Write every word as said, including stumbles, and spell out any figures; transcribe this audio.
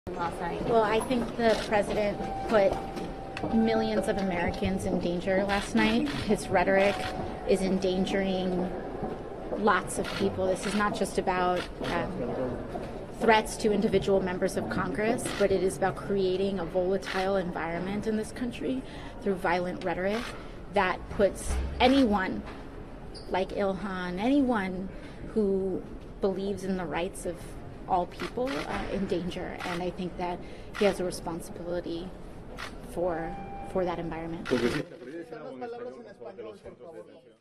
last night? Well, I think the president put millions of Americans in danger last night. His rhetoric is endangering lots of people. This is not just about um, threats to individual members of Congress, but it is about creating a volatile environment in this country through violent rhetoric that puts anyone like Ilhan, anyone who believes in the rights of all people uh, in danger. And I think that he has a responsibility for, for that environment.